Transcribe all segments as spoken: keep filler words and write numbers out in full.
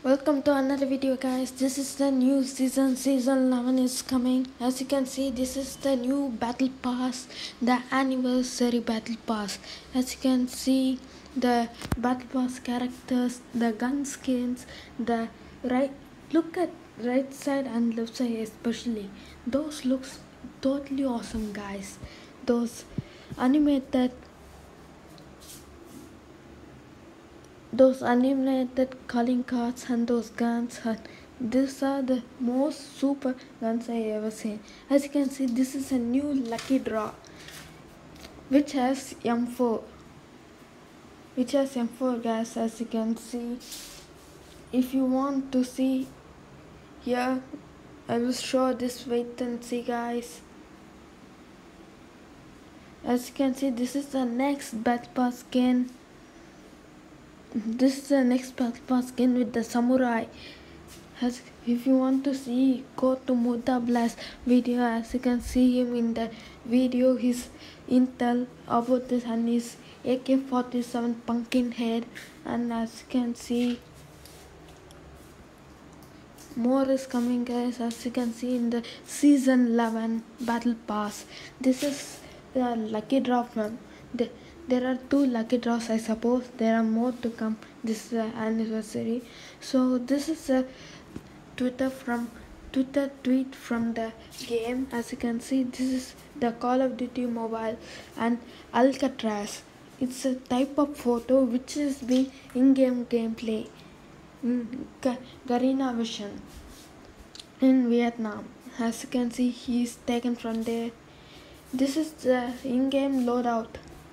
Welcome to another video, guys. This is the new season. Season eleven is coming. As you can see, this is the new battle pass, the anniversary battle pass. As you can see, the battle pass characters, the gun skins, the right look at right side and left side especially. Those looks totally awesome, guys. Those animated those animated calling cards and those guns, and these are the most super guns I ever seen. As you can see, this is a new lucky draw which has M four which has M four, guys. As you can see, if you want to see here, I will show this. Wait and see, guys. As you can see, this is the next battle pass skin. This is the next battle pass skin with the samurai. As if you want to see, go to Muta Blast video. As you can see him in the video, his intel about this and his A K forty-seven pumpkin head. And as you can see, more is coming, guys. As you can see in the season eleven battle pass, this is the lucky draw from the there are two lucky draws, I suppose. There are more to come. This is the anniversary. So this is a Twitter from Twitter tweet from the game. As you can see, this is the Call of Duty Mobile and Alcatraz. It's a type of photo which is being in-game gameplay in Garena Vision in Vietnam. As you can see, he is taken from there. This is the in-game loadout.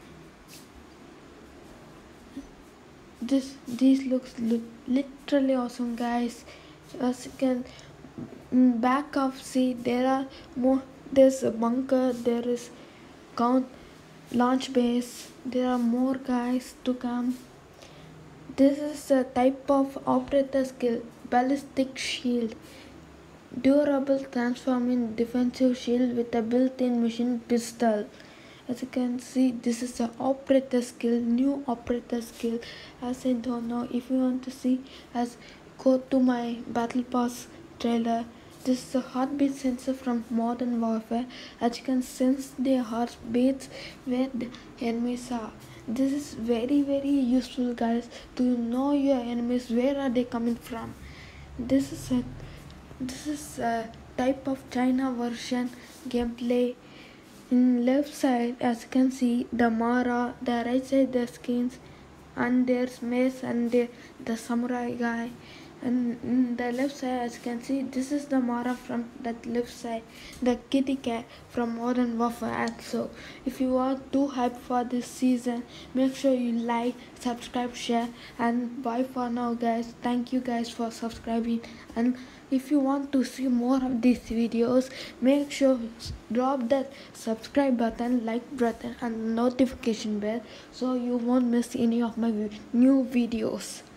This these looks li literally awesome, guys. As you can back of see, there are more. There's a bunker. There is count launch base. There are more, guys, to come. This is a type of operator skill, ballistic shield, durable transforming defensive shield with a built-in machine pistol. As you can see, this is the operator skill, new operator skill. As I don't know, if you want to see, as go to my battle pass trailer. This is a heartbeat sensor from Modern Warfare. As you can sense their heartbeats where the enemies are. This is very very useful, guys, to know your enemies, where are they coming from. This is a this is a type of China version gameplay. In left side, as you can see, the Mara, the right side the skins, and there's Mace and the, the samurai guy. And in the left side, as you can see, this is the Mara from that left side, the kitty cat from Modern Warfare. Also, if you are too hyped for this season, make sure you like, subscribe, share, and bye for now, guys. Thank you guys for subscribing. And if you want to see more of these videos, make sure drop that subscribe button, like button, and notification bell so you won't miss any of my new videos.